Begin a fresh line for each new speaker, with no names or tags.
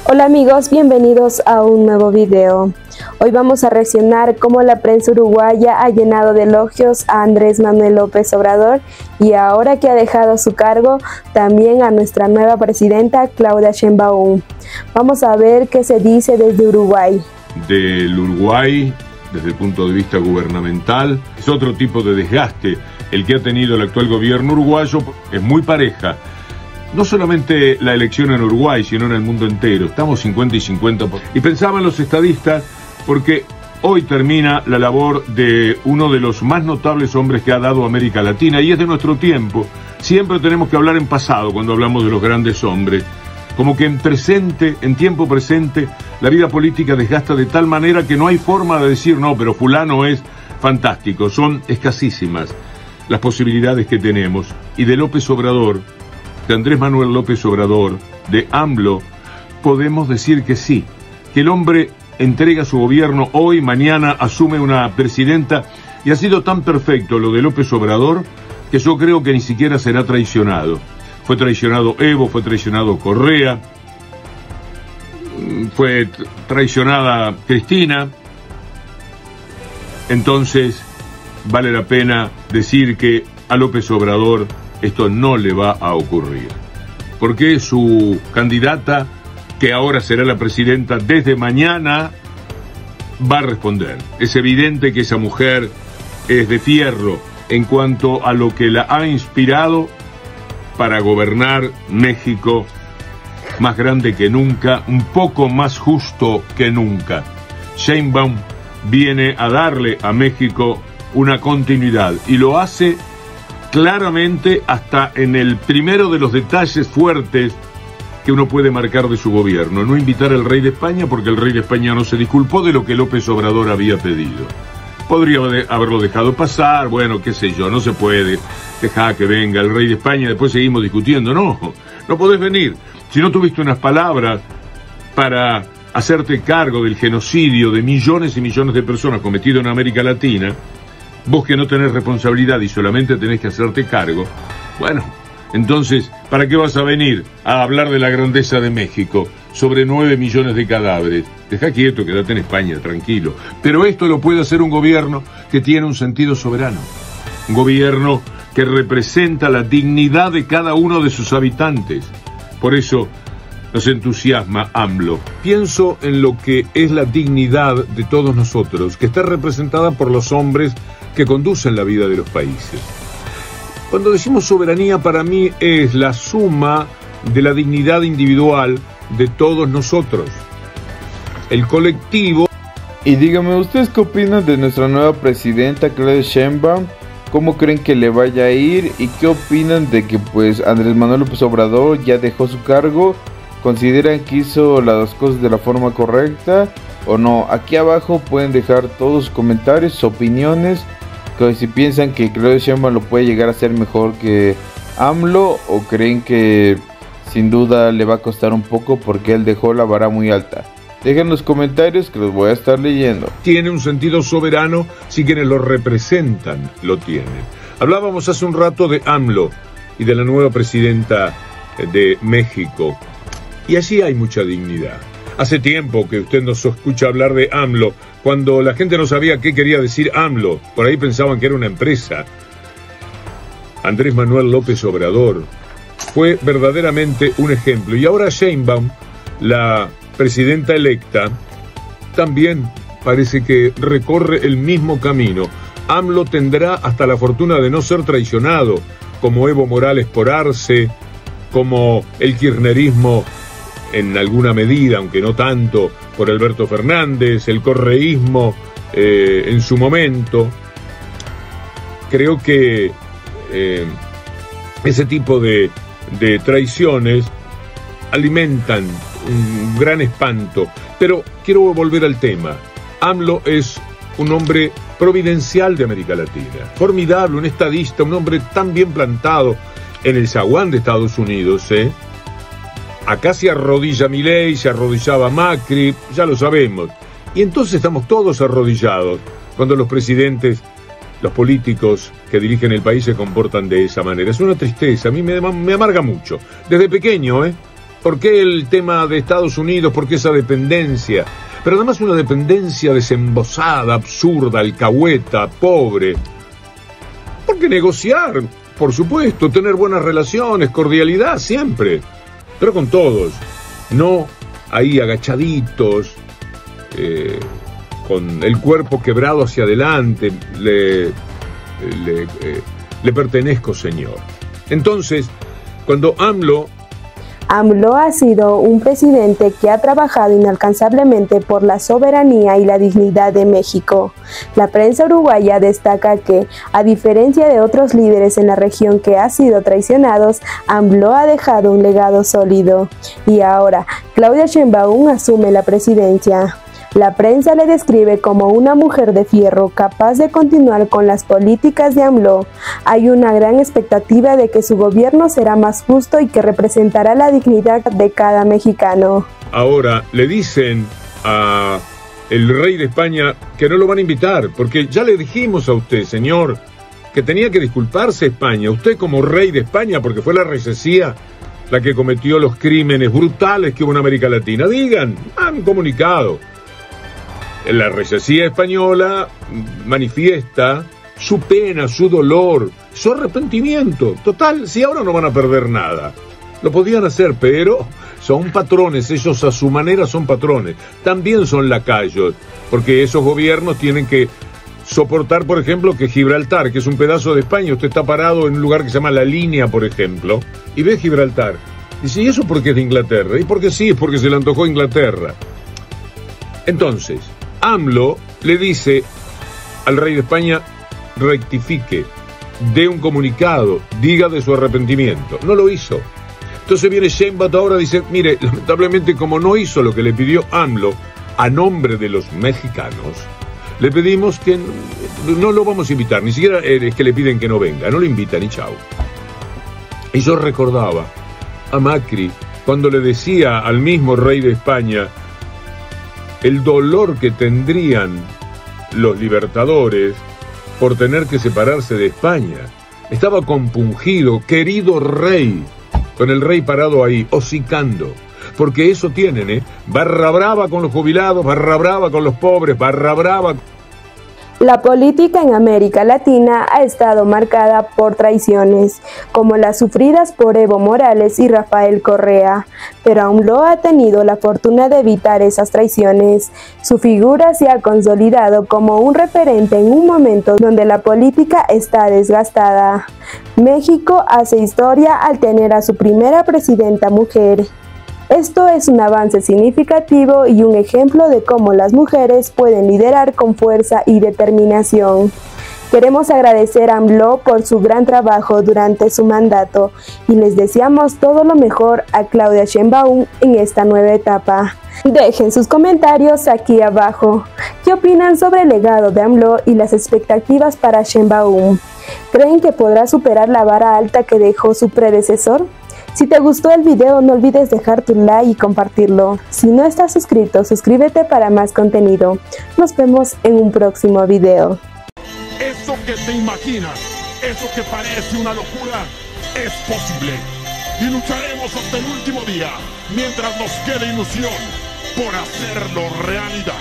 Hola amigos, bienvenidos a un nuevo video. Hoy vamos a reaccionar cómo la prensa uruguaya ha llenado de elogios a Andrés Manuel López Obrador y ahora que ha dejado su cargo, también a nuestra nueva presidenta Claudia Sheinbaum. Vamos a ver qué se dice desde Uruguay.
Del Uruguay, desde el punto de vista gubernamental, es otro tipo de desgaste el que ha tenido el actual gobierno uruguayo, es muy pareja. No solamente la elección en Uruguay, sino en el mundo entero. Estamos 50 y 50. Y pensaban los estadistas, porque hoy termina la labor de uno de los más notables hombres que ha dado América Latina, y es de nuestro tiempo. Siempre tenemos que hablar en pasado cuando hablamos de los grandes hombres. Como que en tiempo presente, la vida política desgasta de tal manera que no hay forma de decir, no, pero fulano es fantástico. Son escasísimas las posibilidades que tenemos. Y de López Obrador, de Andrés Manuel López Obrador, de AMLO, podemos decir que sí, que el hombre entrega su gobierno hoy, mañana asume una presidenta, y ha sido tan perfecto lo de López Obrador que yo creo que ni siquiera será traicionado. Fue traicionado Evo, fue traicionado Correa, fue traicionada Cristina. Entonces vale la pena decir que a López Obrador esto no le va a ocurrir, porque su candidata, que ahora será la presidenta desde mañana, va a responder. Es evidente que esa mujer es de fierro en cuanto a lo que la ha inspirado para gobernar México más grande que nunca, un poco más justo que nunca. Sheinbaum viene a darle a México una continuidad y lo hace claramente hasta en el primero de los detalles fuertes que uno puede marcar de su gobierno. No invitar al rey de España porque el rey de España no se disculpó de lo que López Obrador había pedido. Podría haberlo dejado pasar, bueno, qué sé yo, no se puede dejar que venga el rey de España, después seguimos discutiendo. No podés venir. Si no tuviste unas palabras para hacerte cargo del genocidio de millones y millones de personas cometido en América Latina, vos que no tenés responsabilidad y solamente tenés que hacerte cargo, bueno, entonces, ¿para qué vas a venir a hablar de la grandeza de México sobre 9 millones de cadáveres? Deja quieto, quédate en España, tranquilo. Pero esto lo puede hacer un gobierno que tiene un sentido soberano. Un gobierno que representa la dignidad de cada uno de sus habitantes. Por eso nos entusiasma AMLO. Pienso en lo que es la dignidad de todos nosotros, que está representada por los hombres que conducen la vida de los países. Cuando decimos soberanía, para mí es la suma de la dignidad individual de todos nosotros, el colectivo.
Y díganme, ¿ustedes qué opinan de nuestra nueva presidenta Claudia Sheinbaum? ¿Cómo creen que le vaya a ir? ¿Y qué opinan de que pues Andrés Manuel López Obrador ya dejó su cargo? ¿Consideran que hizo las dos cosas de la forma correcta o no? Aquí abajo pueden dejar todos sus comentarios, sus opiniones, que si piensan que Claudia Sheinbaum lo puede llegar a hacer mejor que AMLO, o creen que sin duda le va a costar un poco porque él dejó la vara muy alta. Dejen los comentarios que los voy a estar leyendo.
Tiene un sentido soberano si quienes lo representan lo tienen. Hablábamos hace un rato de AMLO y de la nueva presidenta de México, y allí hay mucha dignidad. Hace tiempo que usted nos escucha hablar de AMLO, cuando la gente no sabía qué quería decir AMLO. Por ahí pensaban que era una empresa. Andrés Manuel López Obrador fue verdaderamente un ejemplo. Y ahora Sheinbaum, la presidenta electa, también parece que recorre el mismo camino. AMLO tendrá hasta la fortuna de no ser traicionado, como Evo Morales por Arce, como el kirchnerismo en alguna medida, aunque no tanto, por Alberto Fernández, el correísmo en su momento. Creo que ese tipo de traiciones alimentan un gran espanto. Pero quiero volver al tema. AMLO es un hombre providencial de América Latina, formidable, un estadista, un hombre tan bien plantado en el zaguán de Estados Unidos, Acá se arrodilla Milei, se arrodillaba Macri, ya lo sabemos. Y entonces estamos todos arrodillados cuando los presidentes, los políticos que dirigen el país se comportan de esa manera. Es una tristeza, a mí me amarga mucho. Desde pequeño, ¿Por qué el tema de Estados Unidos? ¿Por qué esa dependencia? Pero además una dependencia desembosada, absurda, alcahueta, pobre. Porque negociar, por supuesto, tener buenas relaciones, cordialidad siempre, pero con todos, no ahí agachaditos, con el cuerpo quebrado hacia adelante, le pertenezco, señor. Entonces, cuando AMLO
ha sido un presidente que ha trabajado incansablemente por la soberanía y la dignidad de México. La prensa uruguaya destaca que, a diferencia de otros líderes en la región que han sido traicionados, AMLO ha dejado un legado sólido. Y ahora, Claudia Sheinbaum asume la presidencia. La prensa le describe como una mujer de fierro capaz de continuar con las políticas de AMLO. Hay una gran expectativa de que su gobierno será más justo y que representará la dignidad de cada mexicano.
Ahora le dicen a el rey de España que no lo van a invitar, porque ya le dijimos a usted, señor, que tenía que disculparse España, usted como rey de España, porque fue la RCCIA la que cometió los crímenes brutales que hubo en América Latina. Digan, han comunicado. La RCCIA española manifiesta su pena, su dolor, su arrepentimiento. Total, si ahora no van a perder nada. Lo podían hacer, pero son patrones, ellos a su manera son patrones. También son lacayos, porque esos gobiernos tienen que soportar, por ejemplo, que Gibraltar, que es un pedazo de España, usted está parado en un lugar que se llama La Línea, por ejemplo, y ve Gibraltar. Dice, ¿y eso por qué es de Inglaterra? Y porque sí, es porque se le antojó a Inglaterra. Entonces, AMLO le dice al rey de España, rectifique, dé un comunicado, diga de su arrepentimiento. No lo hizo. Entonces viene Sheinbaum ahora y dice, mire, lamentablemente como no hizo lo que le pidió AMLO a nombre de los mexicanos, le pedimos que no lo vamos a invitar, ni siquiera es que le piden que no venga, no lo invitan y chao. Y yo recordaba a Macri cuando le decía al mismo rey de España el dolor que tendrían los libertadores por tener que separarse de España. Estaba compungido, querido rey, con el rey parado ahí, hocicando. Porque eso tienen, barra brava con los jubilados, barra brava con los pobres, barra brava.
La política en América Latina ha estado marcada por traiciones, como las sufridas por Evo Morales y Rafael Correa, pero AMLO ha tenido la fortuna de evitar esas traiciones. Su figura se ha consolidado como un referente en un momento donde la política está desgastada. México hace historia al tener a su primera presidenta mujer. Esto es un avance significativo y un ejemplo de cómo las mujeres pueden liderar con fuerza y determinación. Queremos agradecer a AMLO por su gran trabajo durante su mandato y les deseamos todo lo mejor a Claudia Sheinbaum en esta nueva etapa. Dejen sus comentarios aquí abajo. ¿Qué opinan sobre el legado de AMLO y las expectativas para Sheinbaum? ¿Creen que podrá superar la vara alta que dejó su predecesor? Si te gustó el video, no olvides dejar tu like y compartirlo. Si no estás suscrito, suscríbete para más contenido. Nos vemos en un próximo video.
Eso que te imaginas, eso que parece una locura, es posible. Y lucharemos hasta el último día, mientras nos quede ilusión por hacerlo realidad.